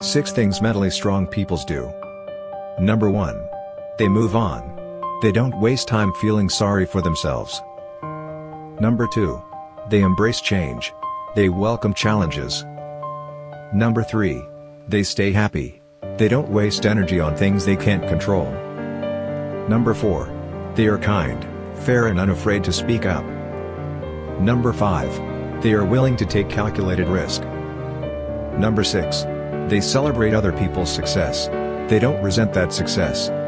6 things mentally strong peoples do. Number 1. They move on. They don't waste time feeling sorry for themselves. Number 2. They embrace change. They welcome challenges. Number 3. They stay happy. They don't waste energy on things they can't control. Number 4. They are kind, fair and unafraid to speak up. Number 5. They are willing to take calculated risk. Number 6. They celebrate other people's success. They don't resent that success.